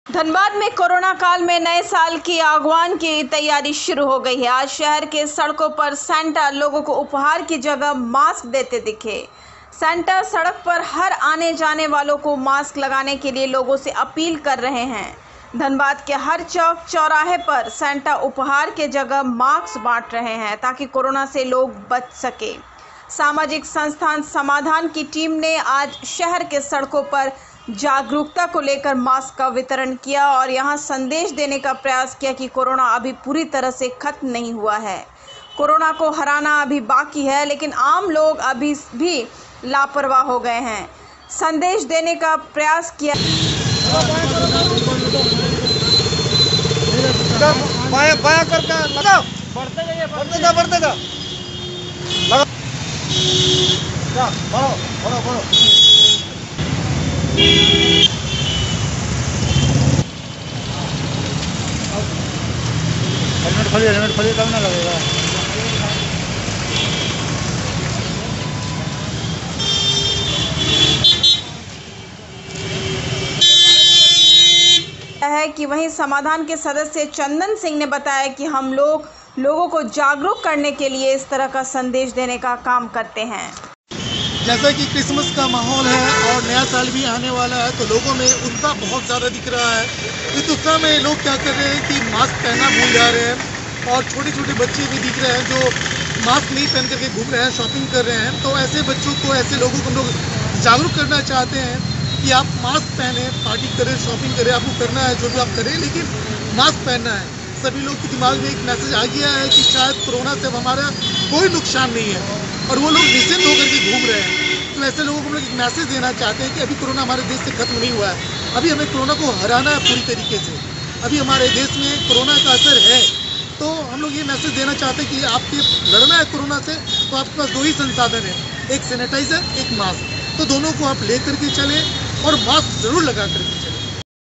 धनबाद में कोरोना काल में नए साल की आगमन की तैयारी शुरू हो गई है। आज शहर के सड़कों पर सेंटा लोगों को उपहार की जगह मास्क देते दिखे। सेंटा सड़क पर हर आने जाने वालों को मास्क लगाने के लिए लोगों से अपील कर रहे हैं। धनबाद के हर चौक चौराहे पर सेंटा उपहार के जगह मास्क बांट रहे हैं ताकि कोरोना से लोग बच सके। सामाजिक संस्थान समाधान की टीम ने आज शहर के सड़कों पर जागरूकता को लेकर मास्क का वितरण किया और यहां संदेश देने का प्रयास किया कि कोरोना अभी पूरी तरह से खत्म नहीं हुआ है। कोरोना को हराना अभी बाकी है, लेकिन आम लोग अभी भी लापरवाह हो गए हैं। संदेश देने का प्रयास किया। बाया करके लगाओ, बढ़ते जा लगाओ, बढ़ो। हेलमेट खोलिए तब ना लगेगा। है कि वहीं समाधान के सदस्य चंदन सिंह ने बताया कि हम लोगों को जागरूक करने के लिए इस तरह का संदेश देने का काम करते हैं। जैसा कि क्रिसमस का माहौल है और नया साल भी आने वाला है, तो लोगों में उत्साह बहुत ज़्यादा दिख रहा है। इस उत्साह में लोग क्या कर रहे हैं कि मास्क पहनना भूल जा रहे हैं और छोटे छोटे बच्चे भी दिख रहे हैं जो मास्क नहीं पहन करके घूम रहे हैं, शॉपिंग कर रहे हैं। तो ऐसे बच्चों को, ऐसे लोगों को हम लोग जागरूक करना चाहते हैं कि आप मास्क पहने, पार्टी करें, शॉपिंग करें, आपको करना है जो भी आप करें, लेकिन मास्क पहनना है। सभी लोग के दिमाग में एक मैसेज आ गया है कि शायद कोरोना से हमारा कोई नुकसान नहीं है और वो लोग निश्चिंत होकर के घूम रहे हैं। तो ऐसे लोगों को हम लोग एक मैसेज देना चाहते हैं कि अभी कोरोना हमारे देश से खत्म नहीं हुआ है। अभी हमें कोरोना को हराना है पूरी तरीके से। अभी हमारे देश में कोरोना का असर है, तो हम लोग ये मैसेज देना चाहते हैं कि आपके लड़ना है कोरोना से, तो आपके पास दो ही संसाधन है, एक सैनिटाइजर, एक मास्क। तो दोनों को आप ले करके चलें और मास्क जरूर लगा करके